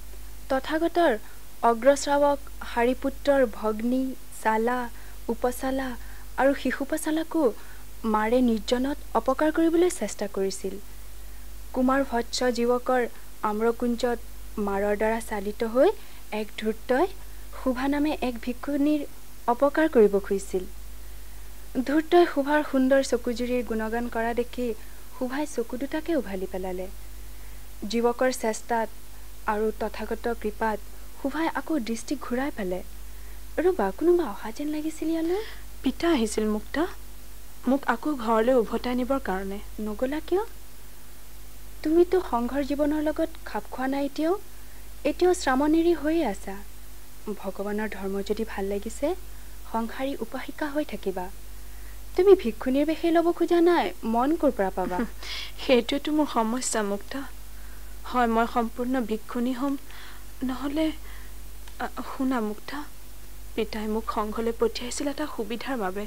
তথাগতৰ অগ্ৰশ্ৰাৱক হাৰিপুত্ৰৰ ভগ্নী চালা, উপচালা আৰু শিশুপাচালাকো মাৰে নিৰ্জনত অপকাৰ কৰিবলৈ চেষ্টা কৰিছিল। কুমাৰ ভৎস যুৱকৰ আম্ৰকুঞ্জত মাৰৰ দ্বাৰা চালিত হৈ এক ধূৰ্তই শোভা নামে এক ভিক্ষুণীৰ অপকাৰ কৰিব খুজিছিল। ধূৰ্তই শোভাৰ সুন্দৰ চকুজুৰিৰ গুণগান কৰা দেখি শোভাই চকু দুটাকে উভালি পেলালে। যুৱকৰ চেষ্টাত আৰু তথাগত কৃপাত শোভাই আকৌ দৃষ্টি ঘূৰাই পালে। ৰ'বা, কোনোবা অহা যেন লাগিছিল ইয়ালৈ। পিতা আহিছিল মুক্তা, মোক আকৌ ঘৰলৈ উভতাই নিবৰ কাৰণে। নগ'লা কিয়? তুমিতো সংঘৰ জীৱনৰ লগত খাপ খোৱা নাই এতিয়াও। এতিয়াও শ্ৰামণেৰী হৈয়ে আছা। ভগৱানৰ ধৰ্ম যদি ভাল লাগিছে সংসাৰী উপাসিকা হৈ থাকিবা। তুমি ভিক্ষুণীৰ বেশে ল'ব খোজা নাই, মন ক'ৰ পৰা পাবা? সেইটোৱেতো মোৰ সমস্যা মুক্তা। হয় মই সম্পূৰ্ণ ভিক্ষুণী হ'ম, নহ'লে শুনা মুক্তা, পিতাই মোক সংঘলৈ পঠিয়াইছিল এটা সুবিধাৰ বাবে,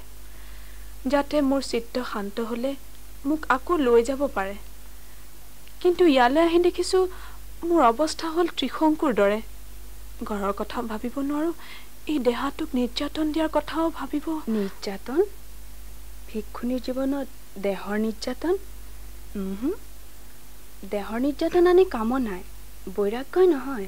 যাতে মোৰ চিত্ত শান্ত হ'লে মোক আকৌ লৈ যাব পাৰে। কিন্তু ইয়ালৈ আহি দেখিছোঁ মোৰ অৱস্থা হ'ল ত্ৰিশংকুৰ দৰে। ঘৰৰ কথা ভাবিব নোৱাৰোঁ, এই দেহাটোক নিৰ্যাতন দিয়াৰ কথাও ভাবিব। নিৰ্যাতন? ভিক্ষুণীৰ জীৱনত দেহৰ নিৰ্যাতন? দেহৰ নিৰ্যাতন আনি কামো নাই, বৈৰাগ্যই নহয়।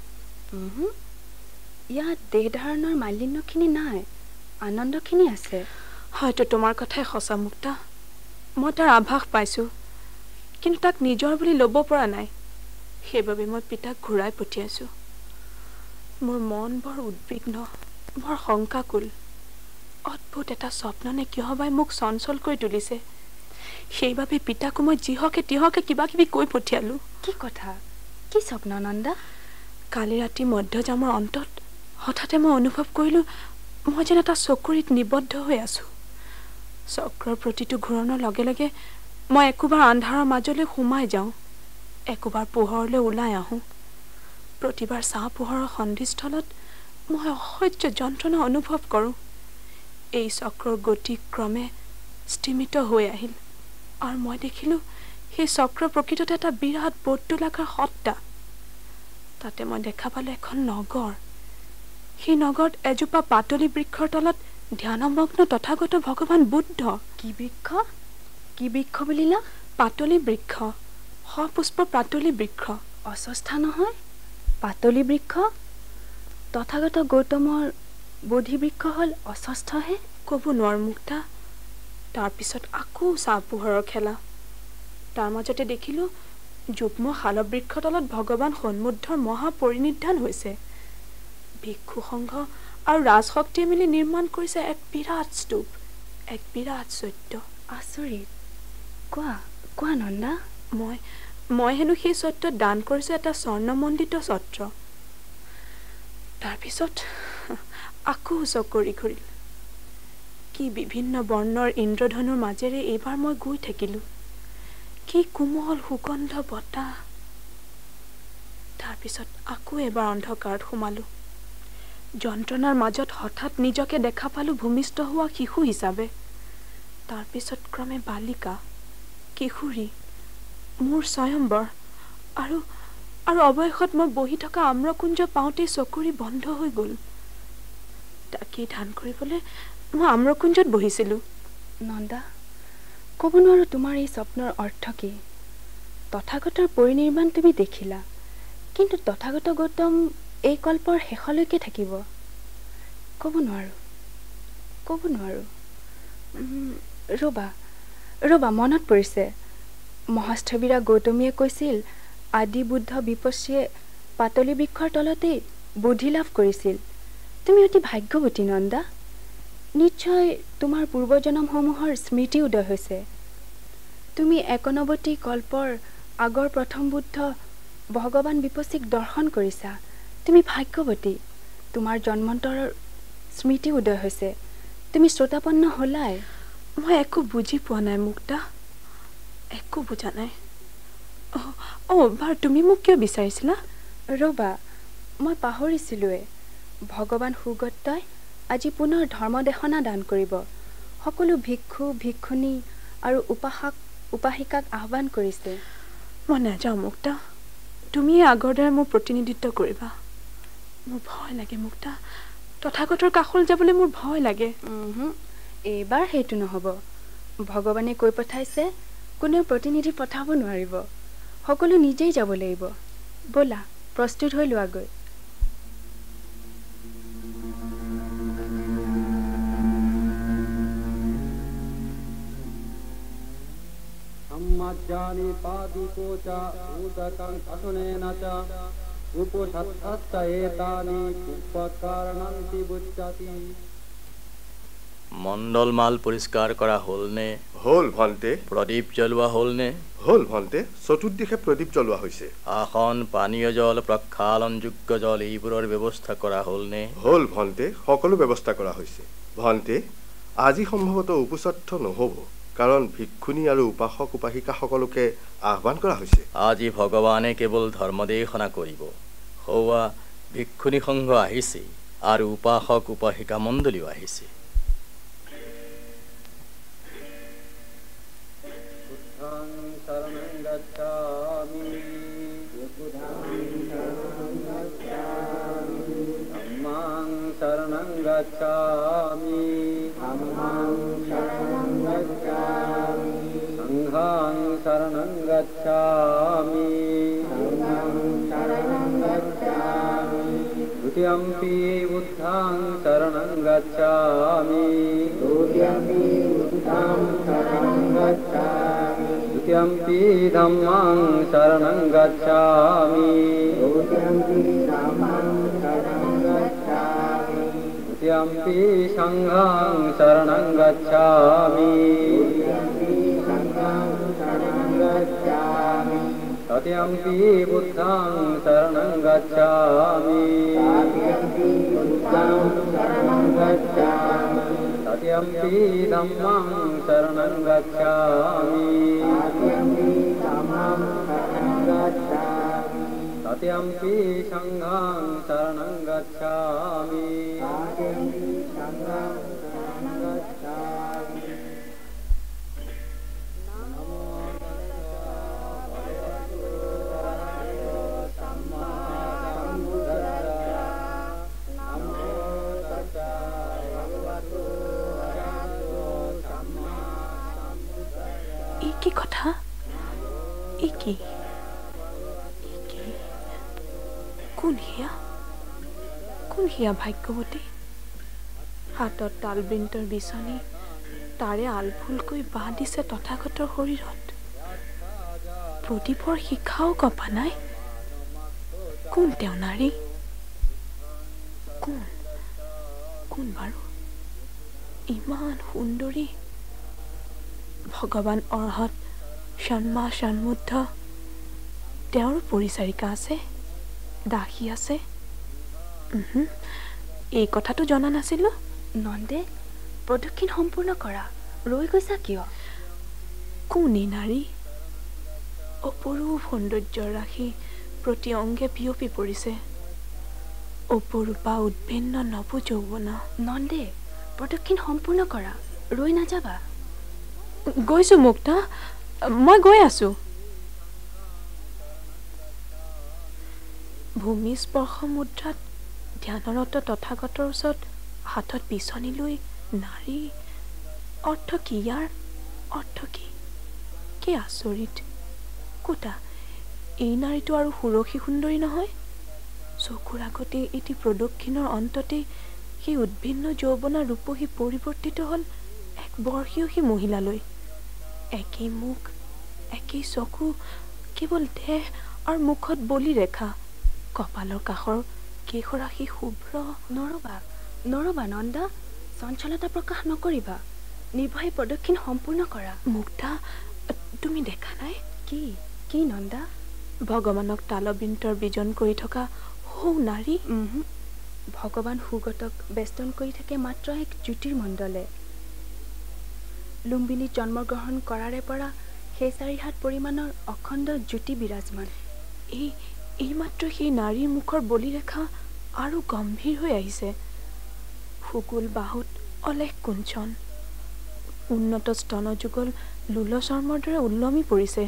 ইয়াত দেহ ধাৰণৰ মালিন্যখিনি নাই, আনন্দখিনি আছে। হয়তো তোমাৰ কথাই সঁচা মুক্তা। মই তাৰ আভাস পাইছোঁ, কিন্তু তাক নিজৰ বুলি ল'ব পৰা নাই। সেইবাবে মই পিতাক ঘূৰাই পঠিয়াইছোঁ। মোৰ মন বৰ উদ্বিগ্ন, বৰ শংকাকুল। অদ্ভুত এটা স্বপ্ননে কিহবাই মোক চঞ্চল কৰি তুলিছে। সেইবাবে পিতাকো মই যিহকে তিহকে কিবা কিবি কৈ পঠিয়ালোঁ। কি কথা? কি স্বপ্ন নন্দা? কালি ৰাতি মধ্যযামৰ অন্তত হঠাতে মই অনুভৱ কৰিলোঁ মই যেন এটা চকুৰিত নিবদ্ধ হৈ আছোঁ। চক্ৰৰ প্ৰতিটো ঘূৰণৰ লগে লগে মই একোবাৰ আন্ধাৰৰ মাজলৈ সোমাই যাওঁ, একোবাৰ পোহৰলৈ ওলাই আহোঁ। প্ৰতিবাৰ ছাঁ পোহৰৰ সন্ধিস্থলত মই অসহ্য যন্ত্ৰণা অনুভৱ কৰোঁ। এই চক্ৰৰ গতি ক্ৰমে স্থিমিত হৈ আহিল আৰু মই দেখিলোঁ সেই চক্ৰ প্ৰকৃততে এটা বিৰাট বৰ্তুলাকাৰ সত্তা। তাতে মই দেখা পালোঁ এখন নগৰ। সেই নগৰত এজোপা পাতলি বৃক্ষৰ তলত ধ্যানমগ্ন তথাগত ভগৱান বুদ্ধ। কি বৃক্ষ? কি বৃক্ষ বুলিলা? পাতলি বৃক্ষ, সপুষ্প পাতলি বৃক্ষ। অস্বস্থা নহয়, পাতলি বৃক্ষ। তথাগত গৌতমৰ বোধি বৃক্ষ হ'ল অস্বস্থহে? ক'ব নোৱাৰোঁ মুক্তা। তাৰপিছত আকৌ চাহ পোহৰৰ খেলা। তাৰ মাজতে দেখিলোঁ যুগ্ম শালবৃক্ষ তলত ভগৱান সন্মুদ্ধৰ মহাপৰিনিধান হৈছে। ভিক্ষু সংঘ আৰু ৰাজশক্তিয়ে মিলি নিৰ্মাণ কৰিছে এক বিৰাট স্তূপ, এক বিৰাট চৈত্য। আচৰিত। কোৱা কোৱা নন্দা। মই মই হেনো সেই চৈত্যত দান কৰিছোঁ এটা স্বৰ্ণমণ্ডিত ছত্ৰ। তাৰপিছত আকৌ চকৰি ঘূৰিল। কি বিভিন্ন বৰ্ণৰ ইন্দ্ৰধনুৰ মাজেৰে এইবাৰ মই গৈ থাকিলোঁ। কি কোমল সুগন্ধ বতাহ। তাৰপিছত আকৌ এবাৰ অন্ধকাৰত সোমালোঁ। যন্ত্ৰণাৰ মাজত হঠাৎ নিজকে দেখা পালোঁ ভূমিষ্ঠ হোৱা শিশু হিচাপে। তাৰপিছত ক্ৰমে বালিকা, কিশোৰী, মোৰ স্বয়ম্বৰ আৰু আৰু অৱশেষত মই বহি থকা আম্ৰকুঞ্জ পাওঁতেই চকুৰি বন্ধ হৈ গ'ল। তাকেই ধ্যান কৰিবলৈ মই আম্ৰকুঞ্জত বহিছিলোঁ। নন্দা, ক'ব নোৱাৰোঁ তোমাৰ এই স্বপ্নৰ অৰ্থ কি। তথাগতৰ পৰিনিৰ্বাণ তুমি দেখিলা, কিন্তু তথাগত গৌতম এই কল্পৰ শেষলৈকে থাকিব। ক'ব নোৱাৰোঁ ক'ব নোৱাৰোঁ ৰ'বা ৰ'বা মনত পৰিছে। মহাস্থবিৰা গৌতমীয়ে কৈছিল আদি বুদ্ধ বিপশ্যিয়ে পাতলি বৃক্ষৰ তলতেই বুদ্ধি লাভ কৰিছিল। তুমি অতি ভাগ্যৱতী নন্দা। নিশ্চয় তোমাৰ পূৰ্বজনমসমূহৰ স্মৃতি উদয় হৈছে। তুমি একনৱতী কল্পৰ আগৰ প্ৰথম বুদ্ধ ভগৱান বিপশ্যিক দৰ্শন কৰিছা। তুমি ভাগ্যৱতী। তোমাৰ জন্মান্তৰৰ স্মৃতি উদয় হৈছে। তুমি শ্ৰোতাপন্ন হ'লাই। মই একো বুজি পোৱা নাই মুক্তা, একো বুজা নাই। অঁ অঁ বাৰু তুমি মোক কিয় বিচাৰিছিলা? ৰ'বা, মই পাহৰিছিলোঁৱে। ভগৱান সুগত্যই আজি পুনৰ ধৰ্মদেশনা দান কৰিব। সকলো ভিক্ষু ভিক্ষুণী আৰু উপাসক উপাসিকাক আহ্বান কৰিছে। মই নাযাওঁ মুক্তা, তুমিয়ে আগৰ দৰে মোৰ প্ৰতিনিধিত্ব কৰিবা। মোৰ ভয় লাগে মুক্তা, তথাগতৰ কাষলৈ যাবলৈ মোৰ ভয় লাগে। এইবাৰ সেইটো নহ'ব। ভগৱানে কৈ পঠাইছে কোনেও প্ৰতিনিধি পঠাব নোৱাৰিব। সকলো নিজেই যাব লাগিব। ব'লা প্ৰস্তুত হৈ লোৱাগৈ। सम्मज्जानि पादिको च उदकं असुनेन च उपसत्थश्च एतानि उपकारणन्ति बुच्यति। মণ্ডল মাল পৰিষ্কাৰ কৰা হ'লনে? হ'ল ভন্তে। প্ৰদীপ জ্বলোৱা হ'লনে? হ'ল ভন্তে। চতুৰ্দিশে প্ৰদীপ জ্বলোৱা হৈছে। আসন, পানীয় জল, প্ৰক্ষালনযোগ্য জল এইবোৰৰ ব্যৱস্থা কৰা হ'লনে? হ'ল ভন্তে, সকলো ব্যৱস্থা কৰা হৈছে। ভন্তে, আজি সম্ভৱতঃ উপচত্থ নহ'ব, কাৰণ ভিক্ষুণী আৰু উপাসক উপাসিকাসকলকে আহ্বান কৰা হৈছে। আজি ভগৱানে কেৱল ধৰ্মদেশনা কৰিব। সৌৱা ভিক্ষুণী সংঘ আহিছে আৰু উপাসক উপাসিকা মণ্ডলীও আহিছে। शरणं गच्छामि संघं शरणं गच्छामि द्वितीयंपि बुद्धं शरणं गच्छामि द्वितीयंपि धम्मं शरणं गच्छामि द्वितीयंपि संघं शरणं गच्छामि तृतीयंपि बुद्धं शरणं गच्छामि तृतीयंपि धम्मं शरणं गच्छामि तृतीयंपि संघं शरणं गच्छामि। কি কথা ই কি কোন হিয়া কোন হিয়া ভাগ্যৱতী হাতত তালবৃন্তৰ বিচনী তাৰে আলফুলকৈ বাঁহ দিছে তথাগতৰ শৰীৰত প্ৰদীপৰ শিখাও কপা নাই কোন তেওঁ নাৰী কোন কোন বাৰু ইমান সুন্দৰী ভগৱান অৰহত ষণ্মা ষণ্মুদ্ধ তেওঁৰ পৰিচাৰিকা আছে দাসী আছে এই কথাটো জনা নাছিলো নন্দে প্ৰদক্ষিণ সম্পূৰ্ণ কৰা ৰৈ গৈছা কিয় কোনে নাৰী অপৰূপ সৌন্দৰ্যৰ ৰাশি প্ৰতি অংগে বিয়পি পৰিছে অপৰূপা উদ্ভিন্ন নৱ যৌৱনা নন্দে প্ৰদক্ষিণ সম্পূৰ্ণ কৰা ৰৈ নাযাবা গৈছো মুক্তা মই গৈ আছো ভূমি স্পৰ্শ মুদ্ৰাত ধ্যানৰত তথাগতৰ ওচৰত হাতত বিচনী লৈ নাৰী অৰ্থ কি ইয়াৰ অৰ্থ কি কি আচৰিত কোটা এই নাৰীটো আৰু সুৰক্ষী সুন্দৰী নহয় চকুৰ আগতে এটি প্ৰদক্ষিণৰ অন্ততে সেই উদ্ভিন্ন যৌৱনা ৰূপহী পৰিৱৰ্তিত হ'ল এক বৰ্ষীয়সী মহিলালৈ একেই মুখ একেই চকু কেৱল দেহ আৰু মুখত বলি ৰেখা কপালৰ কাষৰ কেশৰাশী শুভ্ৰ নৰবা নৰবা নন্দা চঞ্চলতা প্ৰকাশ নকৰিবা নিৰ্ভয়ে প্ৰদক্ষিণ সম্পূৰ্ণ কৰা মুক্তা তুমি দেখা নাই কি কি নন্দা ভগৱানক তালবৃন্তৰ বিজন কৰি থকা সৌ নাৰী ভগৱান সুগতক বেষ্টন কৰি থাকে মাত্ৰ এক জ্যোতিৰ্মণ্ডলে লুম্বিনীত জন্মগ্ৰহণ কৰাৰে পৰা সেই চাৰি হাত পৰিমাণৰ অখণ্ড জ্যোতি বিৰাজমান এই এইমাত্ৰ সেই নাৰীৰ মুখৰ বলিৰেখা আৰু গম্ভীৰ হৈ আহিছে ফুকুল বাহুত অলেখ কুঞ্চন উন্নত স্তনযুগল লুল চৰ্মৰ দৰে উলমি পৰিছে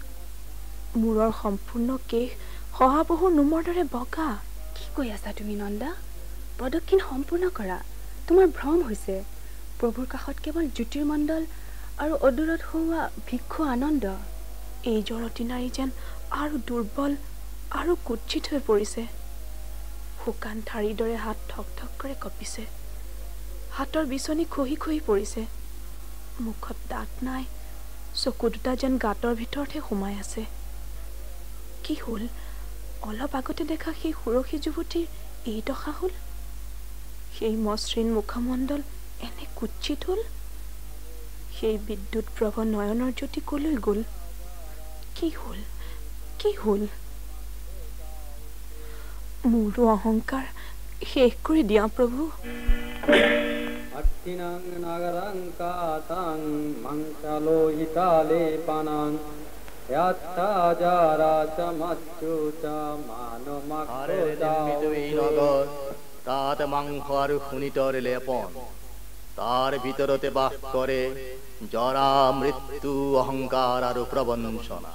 মূৰৰ সম্পূৰ্ণ কেশ শহাপহুৰ নোমৰ দৰে বগা কি কৈ আছা তুমি নন্দা প্ৰদক্ষিণ সম্পূৰ্ণ কৰা তোমাৰ ভ্ৰম হৈছে প্ৰভুৰ কাষত কেৱল জ্যোতিৰ্মণ্ডল আৰু অদূৰত হোৱা ভিক্ষু আনন্দ এই জৰতী নাৰী যেন আৰু দুৰ্বল আৰু কুৎসিত হৈ পৰিছে শুকান ঠাৰিৰ দৰে হাত ঠক ঠক কৰি কঁপিছে হাতৰ বিচনী খহি খহি পৰিছে মুখত দাঁত নাই চকু দুটা যেন গাঁতৰ ভিতৰতহে সোমাই আছে কি হ'ল অলপ আগতে দেখা সেই সুৰক্ষী যুৱতীৰ এই দশা হ'ল সেই মসৃণ মুখমণ্ডল এনে কুৎসিত হ'ল সেই বিদ্যুৎ প্ৰভ নয়নৰ জ্যোতি কলৈ গ'ল কি হ'ল কি হ'ল মোৰো অহংকাৰ শেষ কৰি দিয়া প্ৰভু अट्टिनां नगरं कातां मंशलोहितालेपनां यात्ता जाराचमच्युता মানমাক্ৰোতা তাত মাংস আৰু শুনিতৰ লেপন তাৰ ভিতৰতে বাস কৰে জৰা মৃত্যু অহংকাৰ আৰু প্ৰবঞ্চনা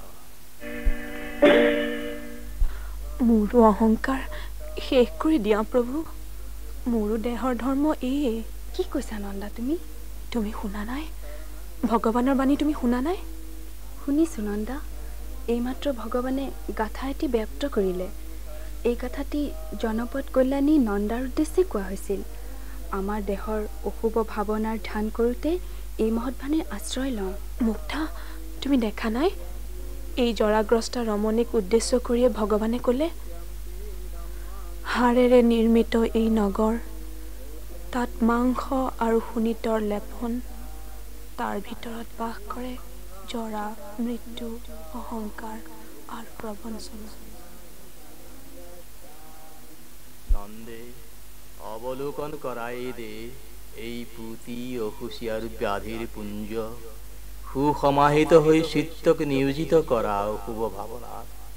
মোৰো অহংকাৰ শেষ কৰি দিয়া প্ৰভু মোৰো দেহৰ ধৰ্ম এই কি কৈছা নন্দা তুমি তুমি শুনা নাই ভগৱানৰ বাণী তুমি শুনা নাই শুনিছো নন্দা এইমাত্ৰ ভগৱানে গাথা এটি ব্যক্ত কৰিলে এই গাথাটি জনপদ কল্যাণী নন্দাৰ উদ্দেশ্যে কোৱা হৈছিল আমাৰ দেহৰ অশুভ ভাৱনাৰ ধ্যান কৰোঁতে এই মহৎবাণীৰ আশ্ৰয় লওঁ মুগ্ধা তুমি দেখা নাই এই জৰাগ্ৰস্ত ৰমণীক উদ্দেশ্য কৰিয়ে ভগৱানে ক'লে হাড়েৰে নিৰ্মিত এই নগৰ তাত মাংস আৰু শুনিতৰ লেপন তাৰ ভিতৰত বাস কৰে জৰা মৃত্যু অহংকাৰ আৰু প্ৰবঞ্চনা নন্দে অৱলোকন কৰাই দে এই পুতি অসুচি আৰু ব্যাধিৰ পুঞ্জ সুসমাহিত হৈ চিত্তক নিয়োজিত কৰা অশুভ ভাৱনা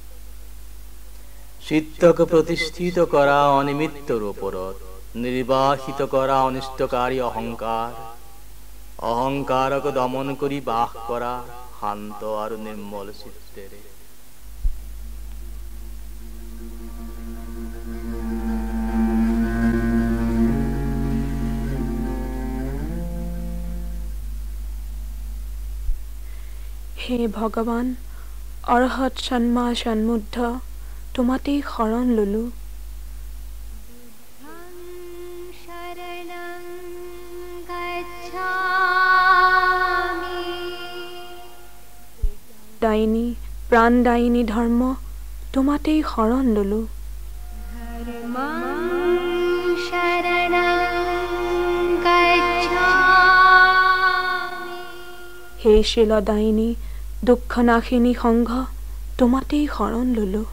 চিত্তক প্ৰতিষ্ঠিত কৰা অনিমিত্তৰ ওপৰত নিৰ্বাসিত কৰা অনিষ্টকাৰী অহংকাৰ অহংকাৰক দমন কৰি বাস কৰা শান্ত আৰু নিৰ্মল চিত্তেৰে হে ভগৱান, অৰহত সন্মা সন্মুদ্ধ তোমাতেই শৰণ ললো। দায়িনী প্ৰাণদায়িনী ধৰ্ম তোমাতেই শৰণ ললো। হে শিলদায়িনী দুঃখনাশিনী সংঘ তোমাতেই শৰণ ললো।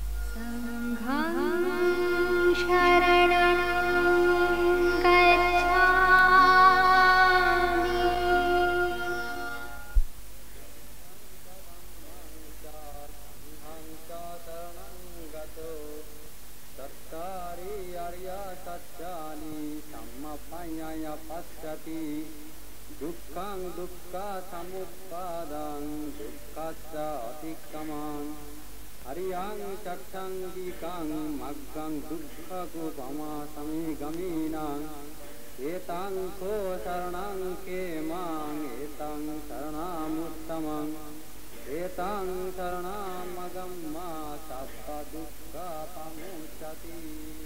दुःखं दुःखसमुत्पादं दुःखस्य अतिक्रमं हरियं चक्षङ्गिकं मग्गं दुःखकुपमासमिगमिनं एतं को शरणं के मां एतं शरणमुत्तमं एतं शरणमगं मा सर्वदुःखपमुच्यते।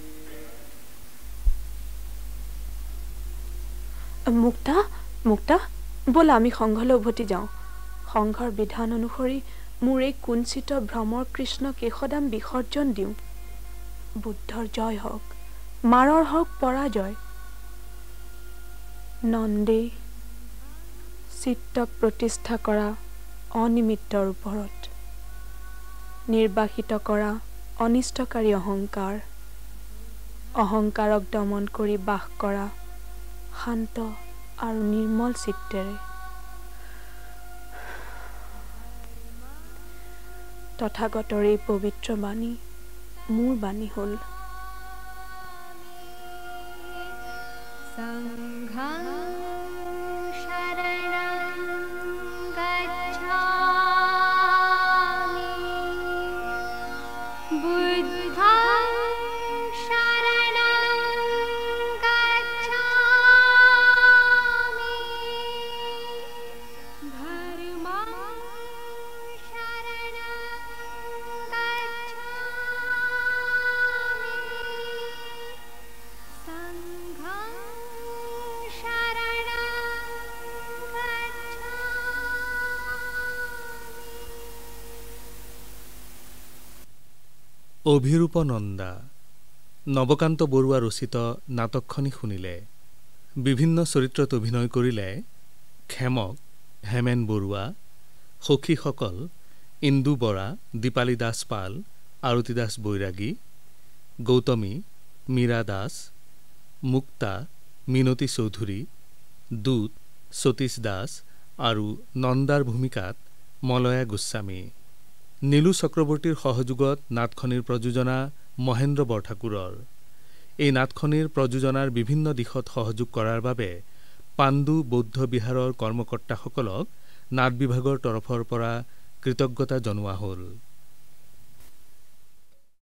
মুক্তা মুক্তা ব'লা আমি সংঘলৈ উভতি যাওঁ। সংঘৰ বিধান অনুসৰি মোৰ এই কুঞ্চিত ভ্ৰমৰ কৃষ্ণ কেশদাম বিসৰ্জন দিওঁ। বুদ্ধৰ জয় হওক, মাৰৰ হওক পৰাজয়। নন্দে চিত্তক প্ৰতিষ্ঠা কৰা অনিমিত্তৰ ওপৰত, নিৰ্বাসিত কৰা অনিষ্টকাৰী অহংকাৰ, অহংকাৰক দমন কৰি বাস কৰা শান্ত আৰু নিৰ্মল চিত্তেৰে। তথাগতৰ এই পবিত্ৰ বাণী মোৰ বাণী হ'ল। অভিৰূপ নন্দা নৱকান্ত বৰুৱা ৰচিত নাটকখনি শুনিলে। বিভিন্ন চৰিত্ৰত অভিনয় কৰিলে খেমক হেমেন বৰুৱা, সখীসকল ইন্দু বৰা, দীপালী দাস পাল, আৰতী দাস বৈৰাগী, গৌতমী মীৰা দাস, মুক্তা মিনতী চৌধুৰী, দূত সতীশ দাস আৰু নন্দাৰ ভূমিকাত মলয়া গোস্বামী। নীলু চক্ৰৱৰ্তীৰ সহযোগত নাটখনিৰ প্ৰযোজনা মহেন্দ্ৰ বৰঠাকুৰৰ। এই নাটখনিৰ প্ৰযোজনাৰ বিভিন্ন দিশত সহযোগ কৰাৰ বাবে পাণ্ডু বৌদ্ধ বিহাৰৰ কৰ্মকৰ্তাসকলক নাট বিভাগৰ তৰফৰ পৰা কৃতজ্ঞতা জনোৱা হ'ল।